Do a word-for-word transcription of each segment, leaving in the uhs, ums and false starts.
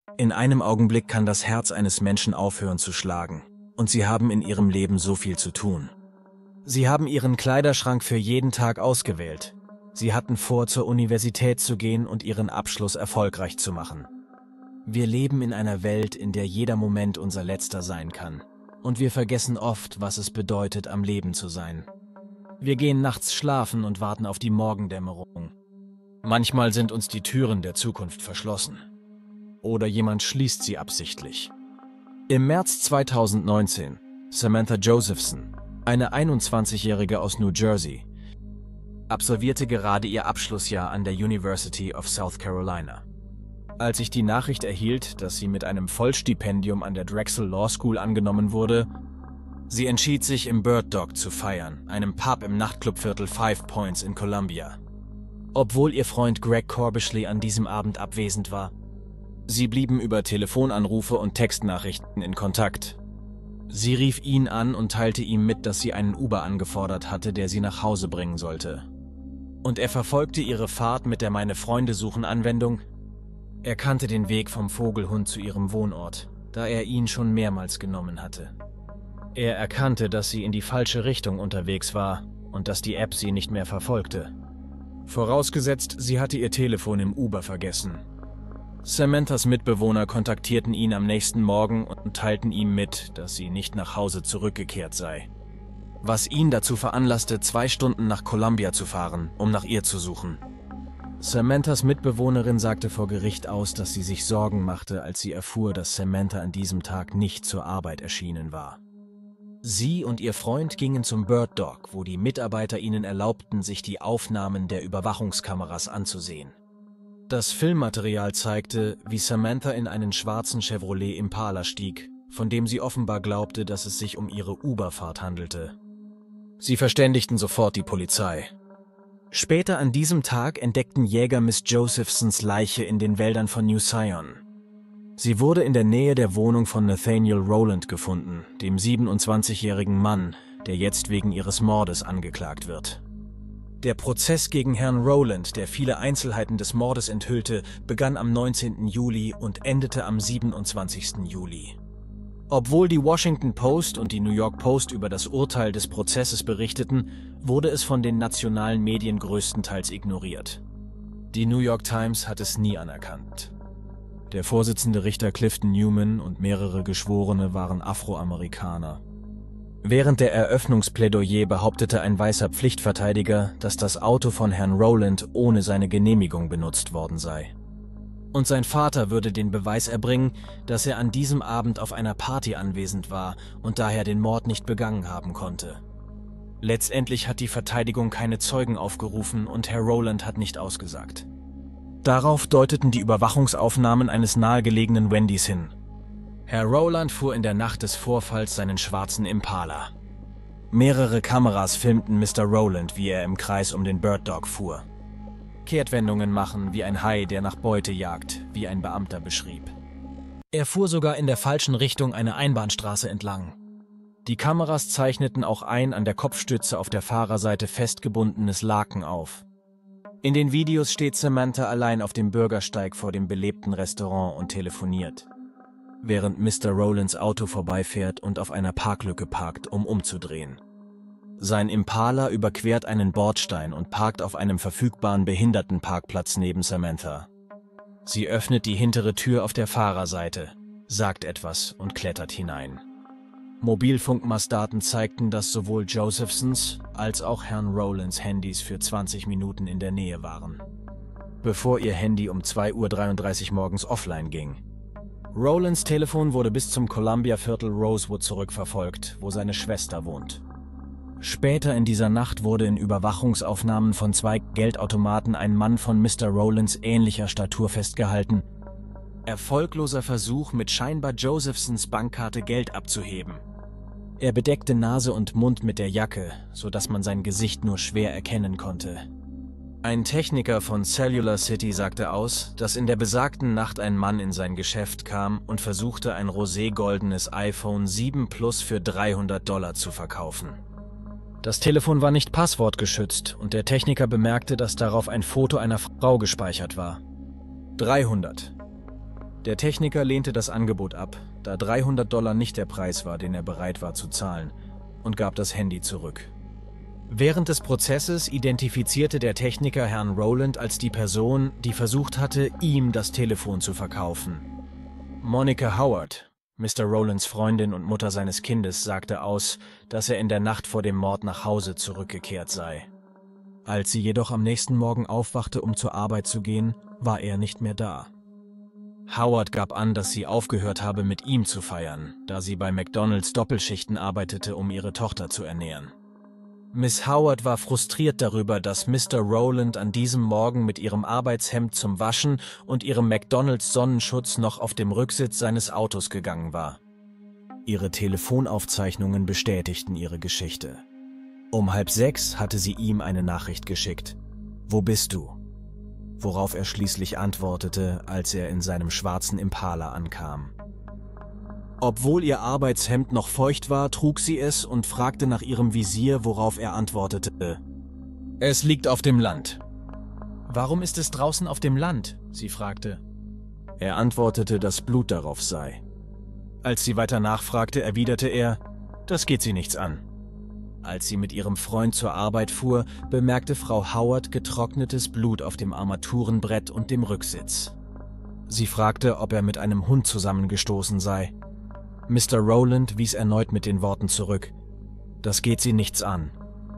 In einem Augenblick kann das Herz eines Menschen aufhören zu schlagen. Und sie haben in ihrem Leben so viel zu tun. Sie haben ihren Kleiderschrank für jeden Tag ausgewählt. Sie hatten vor, zur Universität zu gehen und ihren Abschluss erfolgreich zu machen. Wir leben in einer Welt, in der jeder Moment unser letzter sein kann. Und wir vergessen oft, was es bedeutet, am Leben zu sein. Wir gehen nachts schlafen und warten auf die Morgendämmerung. Manchmal sind uns die Türen der Zukunft verschlossen. Oder jemand schließt sie absichtlich. Im März zweitausendneunzehn, Samantha Josephson, eine einundzwanzigjährige aus New Jersey, absolvierte gerade ihr Abschlussjahr an der University of South Carolina. Als ich die Nachricht erhielt, dass sie mit einem Vollstipendium an der Drexel Law School angenommen wurde, sie entschied sich, im Bird Dog zu feiern, einem Pub im Nachtclubviertel Five Points in Columbia. Obwohl ihr Freund Greg Corbishley an diesem Abend abwesend war, sie blieben über Telefonanrufe und Textnachrichten in Kontakt. Sie rief ihn an und teilte ihm mit, dass sie einen Uber angefordert hatte, der sie nach Hause bringen sollte. Und er verfolgte ihre Fahrt mit der Meine-Freunde-suchen-Anwendung. Er kannte den Weg vom Vogelhund zu ihrem Wohnort, da er ihn schon mehrmals genommen hatte. Er erkannte, dass sie in die falsche Richtung unterwegs war und dass die App sie nicht mehr verfolgte. Vorausgesetzt, sie hatte ihr Telefon im Uber vergessen. Samanthas Mitbewohner kontaktierten ihn am nächsten Morgen und teilten ihm mit, dass sie nicht nach Hause zurückgekehrt sei. Was ihn dazu veranlasste, zwei Stunden nach Columbia zu fahren, um nach ihr zu suchen. Samanthas Mitbewohnerin sagte vor Gericht aus, dass sie sich Sorgen machte, als sie erfuhr, dass Samantha an diesem Tag nicht zur Arbeit erschienen war. Sie und ihr Freund gingen zum Bird Dog, wo die Mitarbeiter ihnen erlaubten, sich die Aufnahmen der Überwachungskameras anzusehen. Das Filmmaterial zeigte, wie Samantha in einen schwarzen Chevrolet Impala stieg, von dem sie offenbar glaubte, dass es sich um ihre Uberfahrt handelte. Sie verständigten sofort die Polizei. Später an diesem Tag entdeckten Jäger Miss Josephsons Leiche in den Wäldern von New Sion. Sie wurde in der Nähe der Wohnung von Nathaniel Rowland gefunden, dem siebenundzwanzigjährigen Mann, der jetzt wegen ihres Mordes angeklagt wird. Der Prozess gegen Herrn Rowland, der viele Einzelheiten des Mordes enthüllte, begann am neunzehnten Juli und endete am siebenundzwanzigsten Juli. Obwohl die Washington Post und die New York Post über das Urteil des Prozesses berichteten, wurde es von den nationalen Medien größtenteils ignoriert. Die New York Times hat es nie anerkannt. Der Vorsitzende Richter Clifton Newman und mehrere Geschworene waren Afroamerikaner. Während der Eröffnungsplädoyer behauptete ein weißer Pflichtverteidiger, dass das Auto von Herrn Rowland ohne seine Genehmigung benutzt worden sei. Und sein Vater würde den Beweis erbringen, dass er an diesem Abend auf einer Party anwesend war und daher den Mord nicht begangen haben konnte. Letztendlich hat die Verteidigung keine Zeugen aufgerufen und Herr Rowland hat nicht ausgesagt. Darauf deuteten die Überwachungsaufnahmen eines nahegelegenen Wendys hin. Herr Rowland fuhr in der Nacht des Vorfalls seinen schwarzen Impala. Mehrere Kameras filmten Mister Rowland, wie er im Kreis um den Bird Dog fuhr. Kehrtwendungen machen wie ein Hai, der nach Beute jagt, wie ein Beamter beschrieb. Er fuhr sogar in der falschen Richtung eine Einbahnstraße entlang. Die Kameras zeichneten auch ein an der Kopfstütze auf der Fahrerseite festgebundenes Laken auf. In den Videos steht Samantha allein auf dem Bürgersteig vor dem belebten Restaurant und telefoniert, während Mister Rowlands Auto vorbeifährt und auf einer Parklücke parkt, um umzudrehen. Sein Impala überquert einen Bordstein und parkt auf einem verfügbaren Behindertenparkplatz neben Samantha. Sie öffnet die hintere Tür auf der Fahrerseite, sagt etwas und klettert hinein. Mobilfunkmastdaten zeigten, dass sowohl Josephsons als auch Herrn Rowlands Handys für zwanzig Minuten in der Nähe waren, bevor ihr Handy um zwei Uhr dreiunddreißig morgens offline ging. Rowlands Telefon wurde bis zum Columbia-Viertel Rosewood zurückverfolgt, wo seine Schwester wohnt. Später in dieser Nacht wurde in Überwachungsaufnahmen von zwei Geldautomaten ein Mann von Mister Rowlands ähnlicher Statur festgehalten. Erfolgloser Versuch, mit scheinbar Josephsons Bankkarte Geld abzuheben. Er bedeckte Nase und Mund mit der Jacke, sodass man sein Gesicht nur schwer erkennen konnte. Ein Techniker von Cellular City sagte aus, dass in der besagten Nacht ein Mann in sein Geschäft kam und versuchte, ein roségoldenes iPhone sieben Plus für dreihundert Dollar zu verkaufen. Das Telefon war nicht passwortgeschützt und der Techniker bemerkte, dass darauf ein Foto einer Frau gespeichert war. dreihundert. Der Techniker lehnte das Angebot ab, da dreihundert Dollar nicht der Preis war, den er bereit war zu zahlen, und gab das Handy zurück. Während des Prozesses identifizierte der Techniker Herrn Rowland als die Person, die versucht hatte, ihm das Telefon zu verkaufen. Monica Howard, Mister Rowlands Freundin und Mutter seines Kindes, sagte aus, dass er in der Nacht vor dem Mord nach Hause zurückgekehrt sei. Als sie jedoch am nächsten Morgen aufwachte, um zur Arbeit zu gehen, war er nicht mehr da. Howard gab an, dass sie aufgehört habe, mit ihm zu feiern, da sie bei McDonald's Doppelschichten arbeitete, um ihre Tochter zu ernähren. Miss Howard war frustriert darüber, dass Mister Rowland an diesem Morgen mit ihrem Arbeitshemd zum Waschen und ihrem McDonald's Sonnenschutz noch auf dem Rücksitz seines Autos gegangen war. Ihre Telefonaufzeichnungen bestätigten ihre Geschichte. Um halb sechs hatte sie ihm eine Nachricht geschickt. »Wo bist du?« Worauf er schließlich antwortete, als er in seinem schwarzen Impala ankam. Obwohl ihr Arbeitshemd noch feucht war, trug sie es und fragte nach ihrem Visier, worauf er antwortete: »Es liegt auf dem Land.« »Warum ist es draußen auf dem Land?« sie fragte. Er antwortete, dass Blut darauf sei. Als sie weiter nachfragte, erwiderte er: »Das geht sie nichts an.« Als sie mit ihrem Freund zur Arbeit fuhr, bemerkte Frau Howard getrocknetes Blut auf dem Armaturenbrett und dem Rücksitz. Sie fragte, ob er mit einem Hund zusammengestoßen sei. Mister Rowland wies erneut mit den Worten zurück: »Das geht sie nichts an.«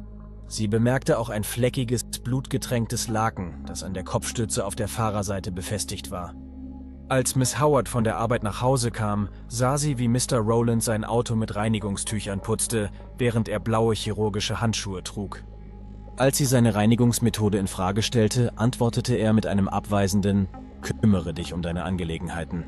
Sie bemerkte auch ein fleckiges, blutgetränktes Laken, das an der Kopfstütze auf der Fahrerseite befestigt war. Als Miss Howard von der Arbeit nach Hause kam, sah sie, wie Mister Rowland sein Auto mit Reinigungstüchern putzte, während er blaue chirurgische Handschuhe trug. Als sie seine Reinigungsmethode in Frage stellte, antwortete er mit einem abweisenden »Kümmere dich um deine Angelegenheiten«.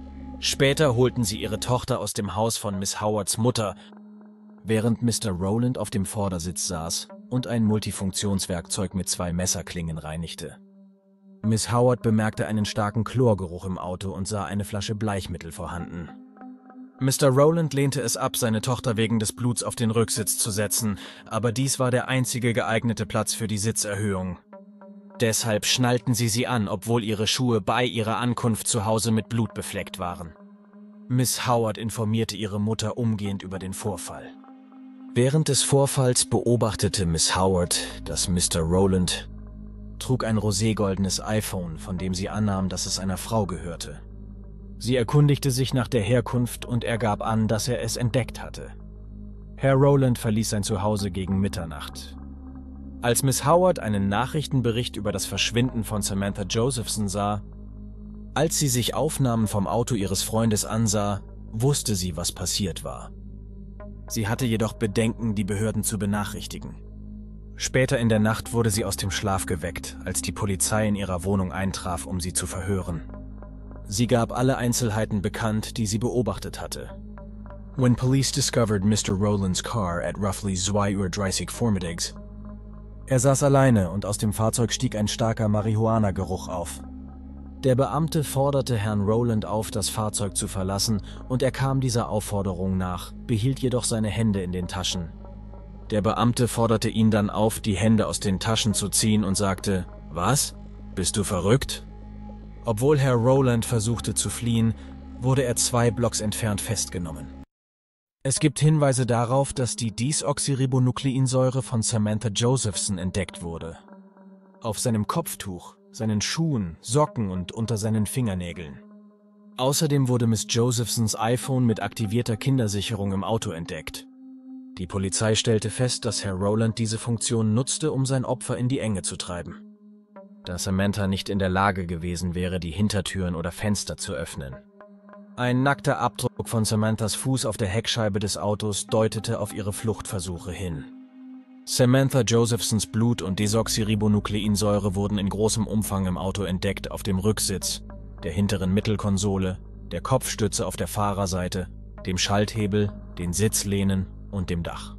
Später holten sie ihre Tochter aus dem Haus von Miss Howards Mutter, während Mister Rowland auf dem Vordersitz saß und ein Multifunktionswerkzeug mit zwei Messerklingen reinigte. Miss Howard bemerkte einen starken Chlorgeruch im Auto und sah eine Flasche Bleichmittel vorhanden. Mister Rowland lehnte es ab, seine Tochter wegen des Bluts auf den Rücksitz zu setzen, aber dies war der einzige geeignete Platz für die Sitzerhöhung. Deshalb schnallten sie sie an, obwohl ihre Schuhe bei ihrer Ankunft zu Hause mit Blut befleckt waren. Miss Howard informierte ihre Mutter umgehend über den Vorfall. Während des Vorfalls beobachtete Miss Howard, dass Mister Rowland trug ein roségoldenes iPhone, von dem sie annahm, dass es einer Frau gehörte. Sie erkundigte sich nach der Herkunft und er gab an, dass er es entdeckt hatte. Herr Rowland verließ sein Zuhause gegen Mitternacht. Als Miss Howard einen Nachrichtenbericht über das Verschwinden von Samantha Josephson sah, als sie sich Aufnahmen vom Auto ihres Freundes ansah, wusste sie, was passiert war. Sie hatte jedoch Bedenken, die Behörden zu benachrichtigen. Später in der Nacht wurde sie aus dem Schlaf geweckt, als die Polizei in ihrer Wohnung eintraf, um sie zu verhören. Sie gab alle Einzelheiten bekannt, die sie beobachtet hatte. When police discovered Mister Rowland's car at roughly zwei Uhr dreißig vormittags, er saß alleine und aus dem Fahrzeug stieg ein starker Marihuana-Geruch auf. Der Beamte forderte Herrn Rowland auf, das Fahrzeug zu verlassen, und er kam dieser Aufforderung nach, behielt jedoch seine Hände in den Taschen. Der Beamte forderte ihn dann auf, die Hände aus den Taschen zu ziehen und sagte: »Was? Bist du verrückt?« Obwohl Herr Rowland versuchte zu fliehen, wurde er zwei Blocks entfernt festgenommen. Es gibt Hinweise darauf, dass die Desoxyribonukleinsäure von Samantha Josephson entdeckt wurde. Auf seinem Kopftuch, seinen Schuhen, Socken und unter seinen Fingernägeln. Außerdem wurde Miss Josephsons iPhone mit aktivierter Kindersicherung im Auto entdeckt. Die Polizei stellte fest, dass Herr Rowland diese Funktion nutzte, um sein Opfer in die Enge zu treiben, da Samantha nicht in der Lage gewesen wäre, die Hintertüren oder Fenster zu öffnen. Ein nackter Abdruck von Samanthas Fuß auf der Heckscheibe des Autos deutete auf ihre Fluchtversuche hin. Samantha Josephsons Blut und Desoxyribonukleinsäure wurden in großem Umfang im Auto entdeckt, auf dem Rücksitz, der hinteren Mittelkonsole, der Kopfstütze auf der Fahrerseite, dem Schalthebel, den Sitzlehnen und dem Dach.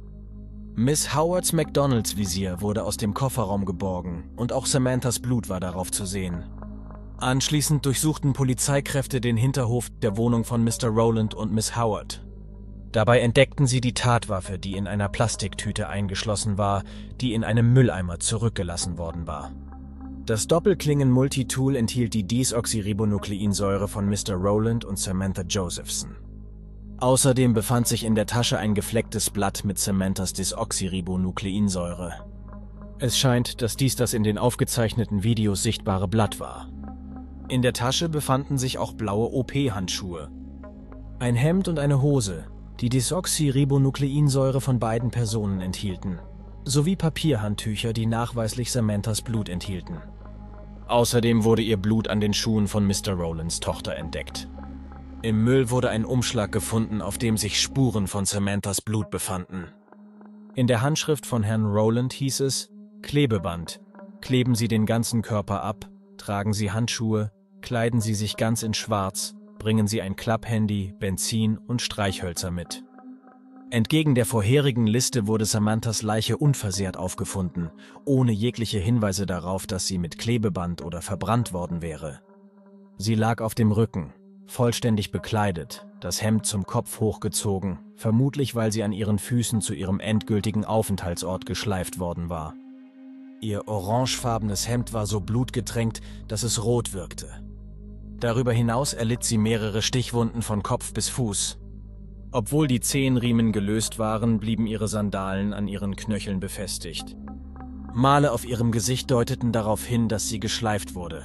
Miss Howards McDonald's-Visier wurde aus dem Kofferraum geborgen und auch Samanthas Blut war darauf zu sehen. Anschließend durchsuchten Polizeikräfte den Hinterhof der Wohnung von Mister Rowland und Miss Howard. Dabei entdeckten sie die Tatwaffe, die in einer Plastiktüte eingeschlossen war, die in einem Mülleimer zurückgelassen worden war. Das Doppelklingen-Multitool enthielt die Desoxyribonukleinsäure von Mister Rowland und Samantha Josephson. Außerdem befand sich in der Tasche ein geflecktes Blatt mit Samanthas Desoxyribonukleinsäure. Es scheint, dass dies das in den aufgezeichneten Videos sichtbare Blatt war. In der Tasche befanden sich auch blaue O P-Handschuhe, ein Hemd und eine Hose, die Desoxyribonukleinsäure von beiden Personen enthielten, sowie Papierhandtücher, die nachweislich Samanthas Blut enthielten. Außerdem wurde ihr Blut an den Schuhen von Mister Rowlands Tochter entdeckt. Im Müll wurde ein Umschlag gefunden, auf dem sich Spuren von Samanthas Blut befanden. In der Handschrift von Herrn Rowland hieß es: Klebeband. Kleben Sie den ganzen Körper ab, tragen Sie Handschuhe, kleiden Sie sich ganz in Schwarz, bringen Sie ein Klapphandy, Benzin und Streichhölzer mit. Entgegen der vorherigen Liste wurde Samanthas Leiche unversehrt aufgefunden, ohne jegliche Hinweise darauf, dass sie mit Klebeband oder verbrannt worden wäre. Sie lag auf dem Rücken, vollständig bekleidet, das Hemd zum Kopf hochgezogen, vermutlich weil sie an ihren Füßen zu ihrem endgültigen Aufenthaltsort geschleift worden war. Ihr orangefarbenes Hemd war so blutgetränkt, dass es rot wirkte. Darüber hinaus erlitt sie mehrere Stichwunden von Kopf bis Fuß. Obwohl die Zehenriemen gelöst waren, blieben ihre Sandalen an ihren Knöcheln befestigt. Male auf ihrem Gesicht deuteten darauf hin, dass sie geschleift wurde.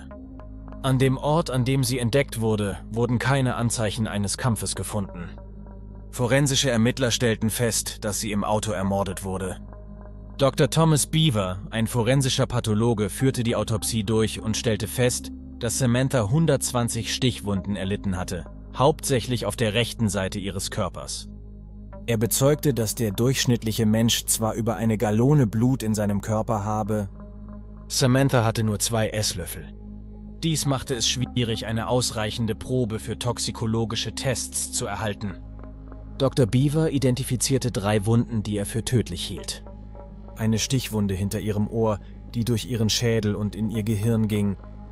An dem Ort, an dem sie entdeckt wurde, wurden keine Anzeichen eines Kampfes gefunden. Forensische Ermittler stellten fest, dass sie im Auto ermordet wurde. Doktor Thomas Beaver, ein forensischer Pathologe, führte die Autopsie durch und stellte fest, dass Samantha hundertzwanzig Stichwunden erlitten hatte, hauptsächlich auf der rechten Seite ihres Körpers. Er bezeugte, dass der durchschnittliche Mensch zwar über eine Gallone Blut in seinem Körper habe, Samantha hatte nur zwei Esslöffel. Dies machte es schwierig, eine ausreichende Probe für toxikologische Tests zu erhalten. Doktor Beaver identifizierte drei Wunden, die er für tödlich hielt. Eine Stichwunde hinter ihrem Ohr, die durch ihren Schädel und in ihr Gehirn ging,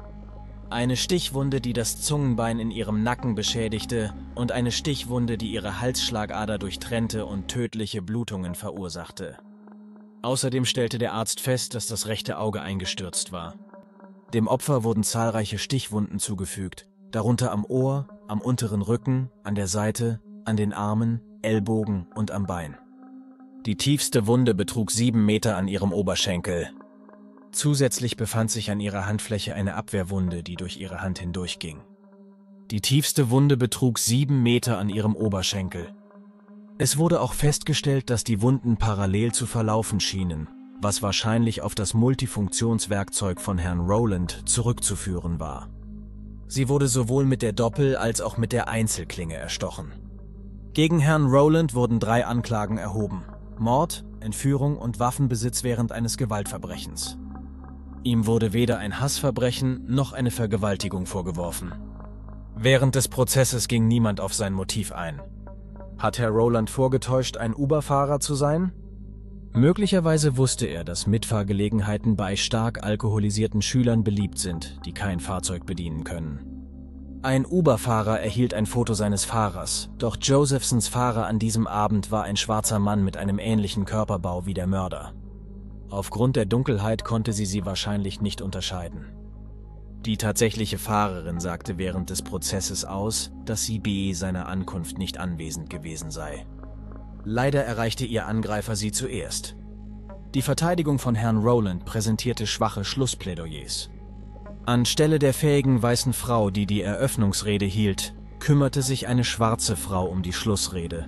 eine Stichwunde, die das Zungenbein in ihrem Nacken beschädigte, und eine Stichwunde, die ihre Halsschlagader durchtrennte und tödliche Blutungen verursachte. Außerdem stellte der Arzt fest, dass das rechte Auge eingestürzt war. Dem Opfer wurden zahlreiche Stichwunden zugefügt, darunter am Ohr, am unteren Rücken, an der Seite, an den Armen, Ellbogen und am Bein. Die tiefste Wunde betrug sieben Meter an ihrem Oberschenkel. Zusätzlich befand sich an ihrer Handfläche eine Abwehrwunde, die durch ihre Hand hindurchging. Die tiefste Wunde betrug sieben Meter an ihrem Oberschenkel. Es wurde auch festgestellt, dass die Wunden parallel zu verlaufen schienen, was wahrscheinlich auf das Multifunktionswerkzeug von Herrn Rowland zurückzuführen war. Sie wurde sowohl mit der Doppel- als auch mit der Einzelklinge erstochen. Gegen Herrn Rowland wurden drei Anklagen erhoben: Mord, Entführung und Waffenbesitz während eines Gewaltverbrechens. Ihm wurde weder ein Hassverbrechen noch eine Vergewaltigung vorgeworfen. Während des Prozesses ging niemand auf sein Motiv ein. Hat Herr Rowland vorgetäuscht, ein Uber-Fahrer zu sein? Möglicherweise wusste er, dass Mitfahrgelegenheiten bei stark alkoholisierten Schülern beliebt sind, die kein Fahrzeug bedienen können. Ein Uber-Fahrer erhielt ein Foto seines Fahrers, doch Josephsons Fahrer an diesem Abend war ein schwarzer Mann mit einem ähnlichen Körperbau wie der Mörder. Aufgrund der Dunkelheit konnte sie sie wahrscheinlich nicht unterscheiden. Die tatsächliche Fahrerin sagte während des Prozesses aus, dass sie B seiner Ankunft nicht anwesend gewesen sei. Leider erreichte ihr Angreifer sie zuerst. Die Verteidigung von Herrn Rowland präsentierte schwache Schlussplädoyers. Anstelle der fähigen weißen Frau, die die Eröffnungsrede hielt, kümmerte sich eine schwarze Frau um die Schlussrede.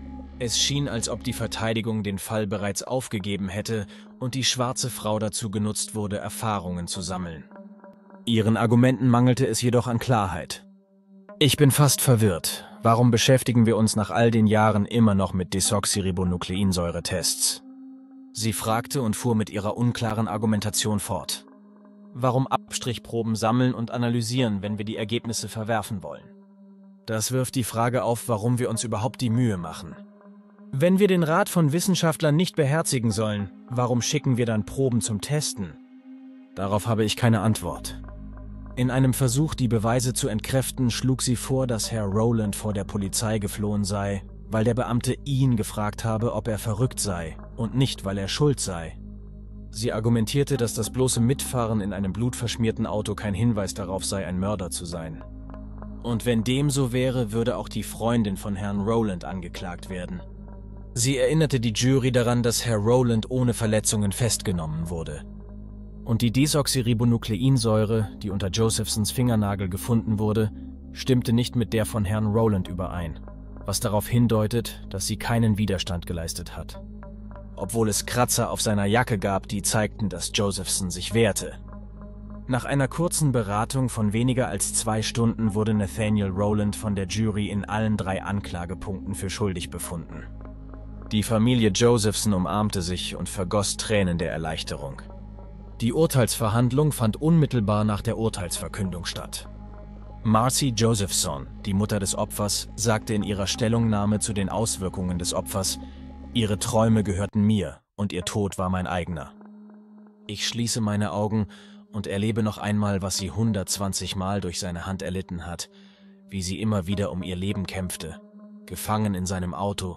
Es schien, als ob die Verteidigung den Fall bereits aufgegeben hätte und die schwarze Frau dazu genutzt wurde, Erfahrungen zu sammeln. Ihren Argumenten mangelte es jedoch an Klarheit. Ich bin fast verwirrt. Warum beschäftigen wir uns nach all den Jahren immer noch mit Desoxyribonukleinsäure-Tests? Sie fragte und fuhr mit ihrer unklaren Argumentation fort. Warum Abstrichproben sammeln und analysieren, wenn wir die Ergebnisse verwerfen wollen? Das wirft die Frage auf, warum wir uns überhaupt die Mühe machen. Wenn wir den Rat von Wissenschaftlern nicht beherzigen sollen, warum schicken wir dann Proben zum Testen? Darauf habe ich keine Antwort. In einem Versuch, die Beweise zu entkräften, schlug sie vor, dass Herr Rowland vor der Polizei geflohen sei, weil der Beamte ihn gefragt habe, ob er verrückt sei, und nicht, weil er schuld sei. Sie argumentierte, dass das bloße Mitfahren in einem blutverschmierten Auto kein Hinweis darauf sei, ein Mörder zu sein. Und wenn dem so wäre, würde auch die Freundin von Herrn Rowland angeklagt werden. Sie erinnerte die Jury daran, dass Herr Rowland ohne Verletzungen festgenommen wurde. Und die Desoxyribonukleinsäure, die unter Josephsons Fingernagel gefunden wurde, stimmte nicht mit der von Herrn Rowland überein, was darauf hindeutet, dass sie keinen Widerstand geleistet hat. Obwohl es Kratzer auf seiner Jacke gab, die zeigten, dass Josephson sich wehrte. Nach einer kurzen Beratung von weniger als zwei Stunden wurde Nathaniel Rowland von der Jury in allen drei Anklagepunkten für schuldig befunden. Die Familie Josephson umarmte sich und vergoss Tränen der Erleichterung. Die Urteilsverhandlung fand unmittelbar nach der Urteilsverkündung statt. Marcy Josephson, die Mutter des Opfers, sagte in ihrer Stellungnahme zu den Auswirkungen des Opfers: Ihre Träume gehörten mir und ihr Tod war mein eigener. Ich schließe meine Augen und erlebe noch einmal, was sie hundertzwanzig Mal durch seine Hand erlitten hat, wie sie immer wieder um ihr Leben kämpfte, gefangen in seinem Auto.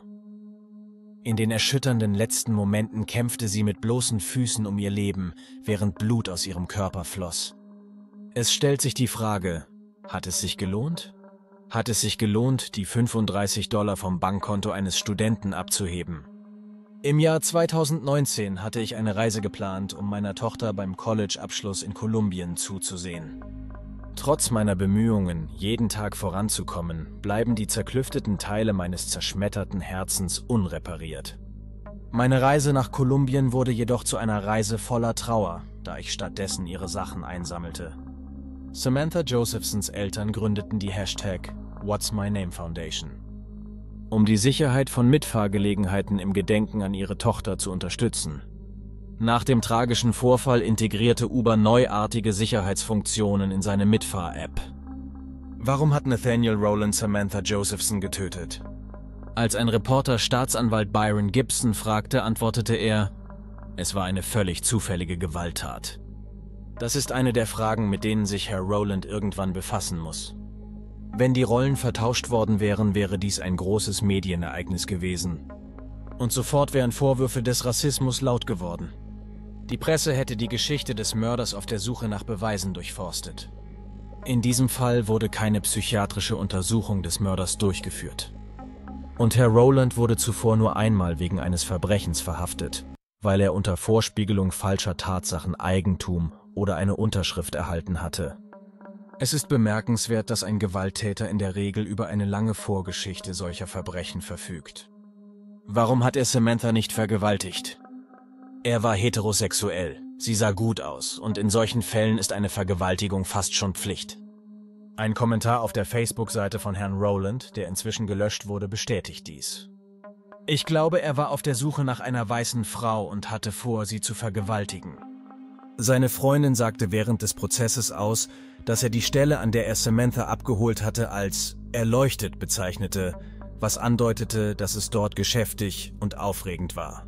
In den erschütternden letzten Momenten kämpfte sie mit bloßen Füßen um ihr Leben, während Blut aus ihrem Körper floss. Es stellt sich die Frage: Hat es sich gelohnt? Hat es sich gelohnt, die fünfunddreißig Dollar vom Bankkonto eines Studenten abzuheben? Im Jahr zweitausendneunzehn hatte ich eine Reise geplant, um meiner Tochter beim College-Abschluss in Kolumbien zuzusehen. Trotz meiner Bemühungen, jeden Tag voranzukommen, bleiben die zerklüfteten Teile meines zerschmetterten Herzens unrepariert. Meine Reise nach Kolumbien wurde jedoch zu einer Reise voller Trauer, da ich stattdessen ihre Sachen einsammelte. Samantha Josephsons Eltern gründeten die Hashtag What's My Name Foundation, um die Sicherheit von Mitfahrgelegenheiten im Gedenken an ihre Tochter zu unterstützen. Nach dem tragischen Vorfall integrierte Uber neuartige Sicherheitsfunktionen in seine Mitfahr-App. Warum hat Nathaniel Rowland Samantha Josephson getötet? Als ein Reporter Staatsanwalt Byron Gibson fragte, antwortete er: Es war eine völlig zufällige Gewalttat. Das ist eine der Fragen, mit denen sich Herr Rowland irgendwann befassen muss. Wenn die Rollen vertauscht worden wären, wäre dies ein großes Medienereignis gewesen. Und sofort wären Vorwürfe des Rassismus laut geworden. Die Presse hätte die Geschichte des Mörders auf der Suche nach Beweisen durchforstet. In diesem Fall wurde keine psychiatrische Untersuchung des Mörders durchgeführt. Und Herr Rowland wurde zuvor nur einmal wegen eines Verbrechens verhaftet, weil er unter Vorspiegelung falscher Tatsachen Eigentum oder eine Unterschrift erhalten hatte. Es ist bemerkenswert, dass ein Gewalttäter in der Regel über eine lange Vorgeschichte solcher Verbrechen verfügt. Warum hat er Samantha nicht vergewaltigt? Er war heterosexuell, sie sah gut aus und in solchen Fällen ist eine Vergewaltigung fast schon Pflicht. Ein Kommentar auf der Facebook-Seite von Herrn Rowland, der inzwischen gelöscht wurde, bestätigt dies. Ich glaube, er war auf der Suche nach einer weißen Frau und hatte vor, sie zu vergewaltigen. Seine Freundin sagte während des Prozesses aus, dass er die Stelle, an der er Samantha abgeholt hatte, als erleuchtet bezeichnete, was andeutete, dass es dort geschäftig und aufregend war.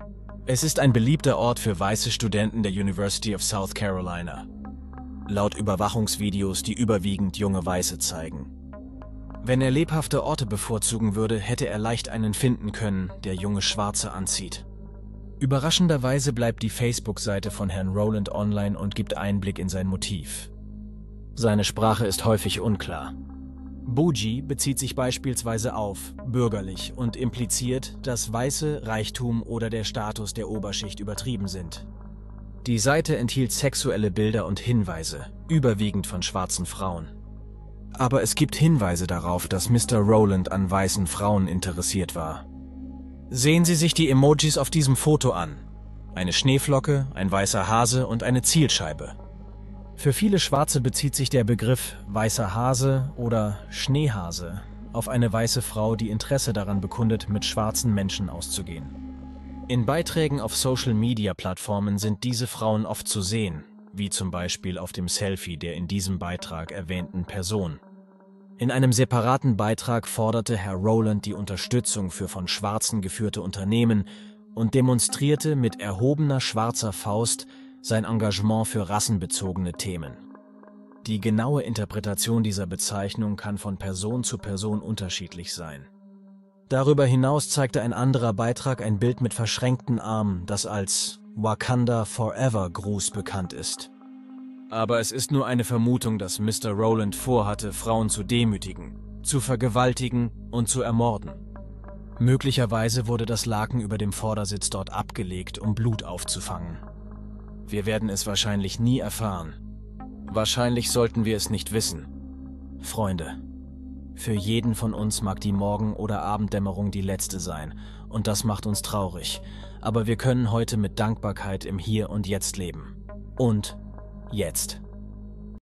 Es ist ein beliebter Ort für weiße Studenten der University of South Carolina. Laut Überwachungsvideos, die überwiegend junge Weiße zeigen. Wenn er lebhafte Orte bevorzugen würde, hätte er leicht einen finden können, der junge Schwarze anzieht. Überraschenderweise bleibt die Facebook-Seite von Herrn Rowland online und gibt Einblick in sein Motiv. Seine Sprache ist häufig unklar. Bougie bezieht sich beispielsweise auf bürgerlich und impliziert, dass Weiße, Reichtum oder der Status der Oberschicht übertrieben sind. Die Seite enthielt sexuelle Bilder und Hinweise, überwiegend von schwarzen Frauen. Aber es gibt Hinweise darauf, dass Mister Rowland an weißen Frauen interessiert war. Sehen Sie sich die Emojis auf diesem Foto an. Eine Schneeflocke, ein weißer Hase und eine Zielscheibe. Für viele Schwarze bezieht sich der Begriff weißer Hase oder Schneehase auf eine weiße Frau, die Interesse daran bekundet, mit schwarzen Menschen auszugehen. In Beiträgen auf Social-Media-Plattformen sind diese Frauen oft zu sehen, wie zum Beispiel auf dem Selfie der in diesem Beitrag erwähnten Person. In einem separaten Beitrag forderte Herr Rowland die Unterstützung für von Schwarzen geführte Unternehmen und demonstrierte mit erhobener schwarzer Faust sein Engagement für rassenbezogene Themen. Die genaue Interpretation dieser Bezeichnung kann von Person zu Person unterschiedlich sein. Darüber hinaus zeigte ein anderer Beitrag ein Bild mit verschränkten Armen, das als Wakanda Forever Gruß bekannt ist. Aber es ist nur eine Vermutung, dass Mister Rowland vorhatte, Frauen zu demütigen, zu vergewaltigen und zu ermorden. Möglicherweise wurde das Laken über dem Vordersitz dort abgelegt, um Blut aufzufangen. Wir werden es wahrscheinlich nie erfahren. Wahrscheinlich sollten wir es nicht wissen. Freunde, für jeden von uns mag die Morgen- oder Abenddämmerung die letzte sein, und das macht uns traurig. Aber wir können heute mit Dankbarkeit im Hier und Jetzt leben. Und jetzt.